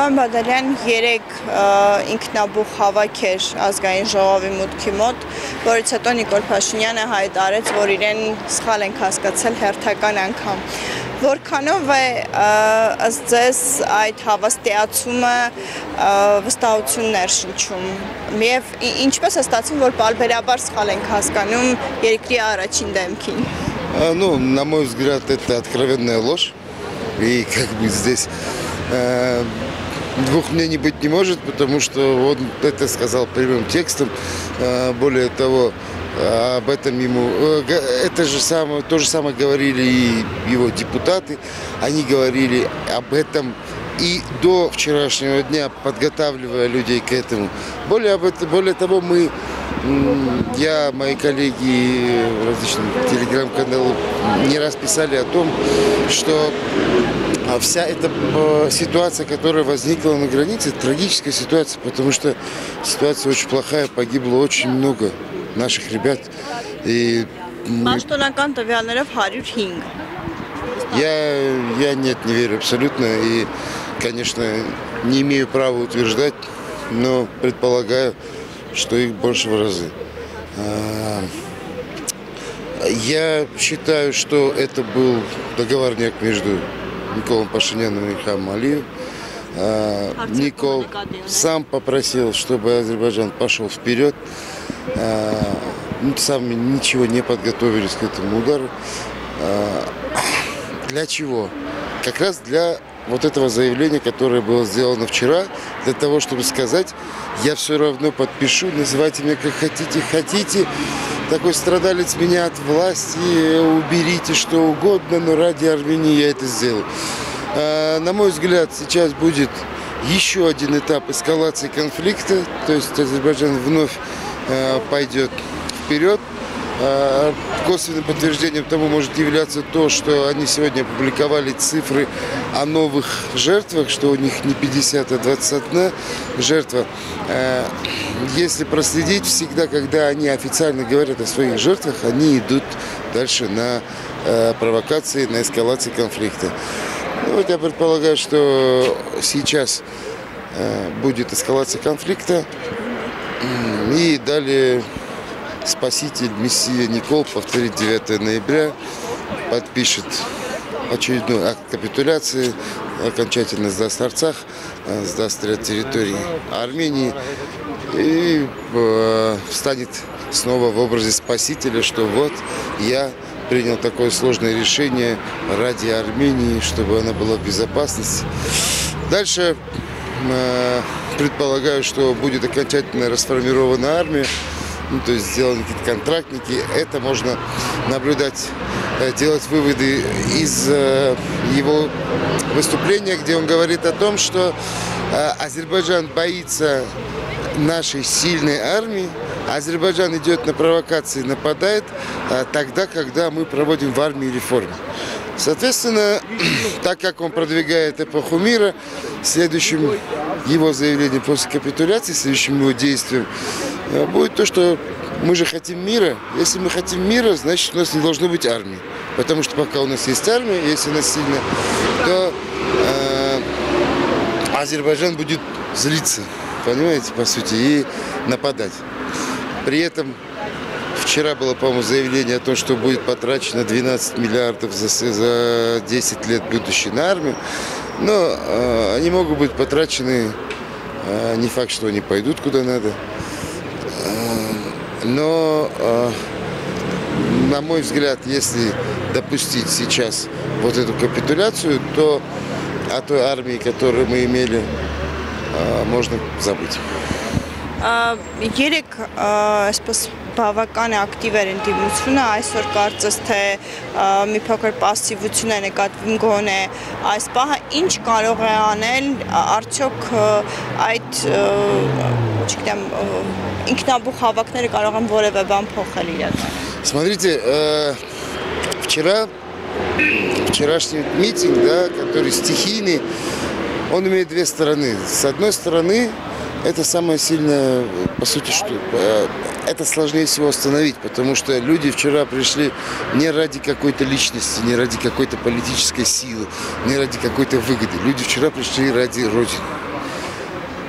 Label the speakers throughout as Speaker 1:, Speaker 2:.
Speaker 1: Պարոն Բադալյան, 3 ինքնաբուխ հավաք էր ազգային ժողովի մուտքի մոտ, որից հետո Նիկոլ Փաշինյանը հայտարարեց, որ իրեն սխալ ենք հասկացել հերթական անգամ։ Որքանով է ըստ ձեզ այդ հավաստիացումը վստահություն ներշնչում, եւ ինչպես է ստացվում, որ պարբերաբար սխալ ենք հասկանում երկրի առաջին դեմքին։
Speaker 2: Ну, на мой взгляд, это откровенная ложь. И как бы здесь двух мнений быть не может, потому что он это сказал прямым текстом. Более того, об этом ему... то же самое говорили и его депутаты. Они говорили об этом и до вчерашнего дня, подготавливая людей к этому. Более того, мои коллеги в различных телеграм-каналах не раз писали о том, что вся эта ситуация, которая возникла на границе, трагическая ситуация, потому что ситуация очень плохая, погибло очень много наших ребят. И я не верю абсолютно и, конечно, не имею права утверждать, но предполагаю, что их больше в разы. Я считаю, что это был договорняк между Николом Пашиняном и Ильхамом Алиевым. Никол сам попросил, чтобы Азербайджан пошел вперед. Сами ничего не подготовились к этому удару. Для чего? Как раз для вот этого заявления, которое было сделано вчера, для того, чтобы сказать, я все равно подпишу, называйте меня как хотите, такой страдалец меня от власти, уберите что угодно, но ради Армении я это сделаю. На мой взгляд, сейчас будет еще один этап эскалации конфликта, то есть Азербайджан вновь пойдет вперед. Косвенным подтверждением тому может являться то, что они сегодня опубликовали цифры о новых жертвах, что у них не 50, а 21 жертва. Если проследить, всегда, когда они официально говорят о своих жертвах, они идут дальше на провокации, на эскалации конфликта. Вот я предполагаю, что сейчас будет эскалация конфликта, и далее спаситель, мессия Никол повторит 9 ноября, подпишет очередной акт капитуляции, окончательно сдаст Арцах, сдаст ряд территорий Армении и встанет снова в образе спасителя, что вот я принял такое сложное решение ради Армении, чтобы она была в безопасности. Дальше предполагаю, что будет окончательно расформирована армия, то есть сделаны какие-то контрактники. Это можно наблюдать, делать выводы из его выступления, где он говорит о том, что Азербайджан боится нашей сильной армии. Азербайджан идет на провокации, нападает тогда, когда мы проводим в армии реформы. Соответственно, так как он продвигает эпоху мира, следующим его заявлением после капитуляции, следующим его действием будет то, что мы же хотим мира. Если мы хотим мира, значит, у нас не должно быть армии. Потому что пока у нас есть армия, если она сильная, то Азербайджан будет злиться, понимаете, по сути, и нападать. При этом вчера было, по-моему, заявление о том, что будет потрачено 12 миллиардов за 10 лет будущей на армию. Но они могут быть потрачены, не факт, что они пойдут куда надо. Но, на мой взгляд, если допустить сейчас вот эту капитуляцию, то о той армии, которую мы имели, можно забыть.
Speaker 1: Երեք այսպես բավական ակտիվ էր ընդդիմությունը, այսօր կարծես թե մի փոքր пассивություն է նկատվում գոնե այս պահը ինչ կարող է անել արդյոք այդ չգիտեմ ինքնաբուխ հավաքները կարող են որևէ բան փոխել իրական։
Speaker 2: Смотрите, вчерашний митинг, да, который стихийный, он имеет две стороны. С одной стороны, это самое сильное, по сути, что это сложнее всего остановить, потому что люди вчера пришли не ради какой-то личности, не ради какой-то политической силы, не ради какой-то выгоды. Люди вчера пришли ради Родины.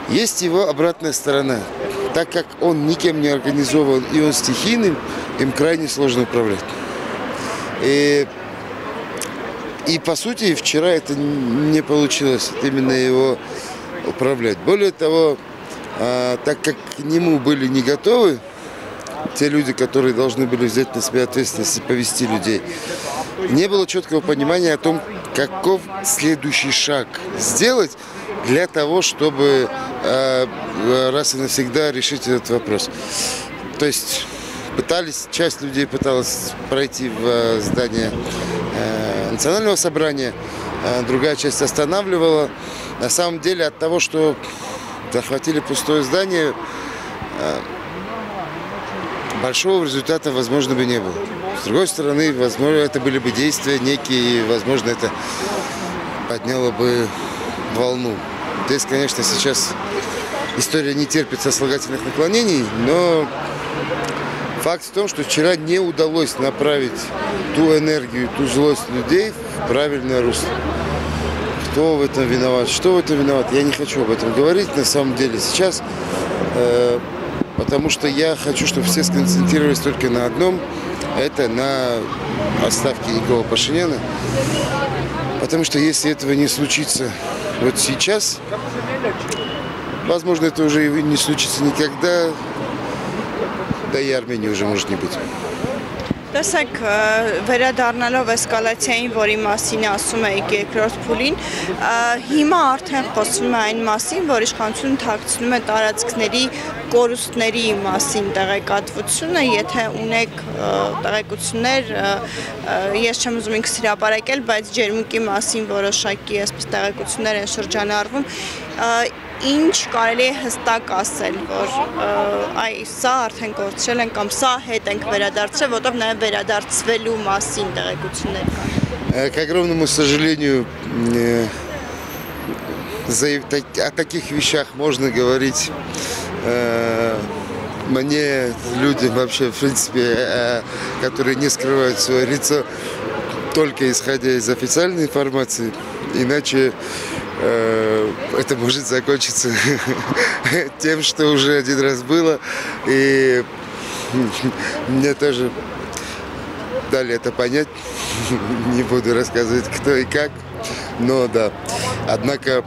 Speaker 2: Есть его обратная сторона. Так как он никем не организован и он стихийным, им крайне сложно управлять. И по сути вчера это не получилось, именно его управлять. Более того, так как к нему были не готовы те люди, которые должны были взять на себя ответственность и повести людей, не было четкого понимания о том, каков следующий шаг сделать для того, чтобы раз и навсегда решить этот вопрос. То есть часть людей пыталась пройти в здание национального собрания, другая часть останавливала. На самом деле от того, что захватили пустое здание, большого результата, возможно, бы не было. С другой стороны, возможно, это были бы действия некие, и, возможно, это подняло бы волну. Здесь, конечно, сейчас история не терпит сослагательных наклонений, но факт в том, что вчера не удалось направить ту энергию, ту злость людей в правильное русло. Кто в этом виноват, что в этом виноват, я не хочу об этом говорить на самом деле сейчас, потому что я хочу, чтобы все сконцентрировались только на одном, это на отставке Никола Пашиняна. Потому что если этого не случится вот сейчас, возможно, это уже и не случится никогда, да и Армении уже может не быть.
Speaker 1: Տեսեք, վերադառնալով էսկալացիային, որի մասին ասում էիք երկրորդ փուլին, հիմա արդեն խոսվում է այն մասին, որ իշխանությունը թաքցնում է տարածքների կորուստների մասին տեղեկատվությունը, եթե ունեք տեղեկություններ, ես չեմ ուզում ինքս հրապարակել, բայց ջերմուկի մասին որոշակի այսպես տեղեկություններ են շրջանառվում, ինչ կարելի է հստակ ասել, որ սա արդեն կորցրել են կամ սա հետ ենք վերադարձրել, որտեղ նաև վերադարձվելու մասին տեղեկություններ կան։
Speaker 2: К огромному сожалению, о таких вещах можно говорить мне, людям вообще, в принципе, которые не скрывают свое лицо, только исходя из официальной информации, иначе это может закончиться тем, что уже один раз было, и мне тоже дали это понять, не буду рассказывать кто и как, но да, однако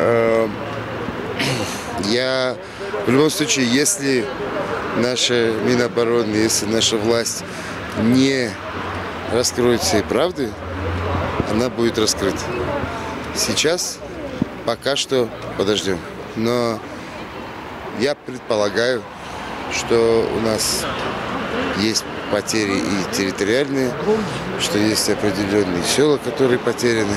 Speaker 2: я в любом случае, если наша Минобороны, если наша власть не раскроет всей правды, она будет раскрыта. Сейчас пока что подождем. Но я предполагаю, что у нас есть потери и территориальные, что есть определенные села, которые потеряны.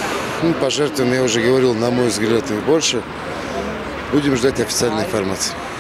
Speaker 2: По жертвам я уже говорил, на мой взгляд, их больше. Будем ждать официальной информации.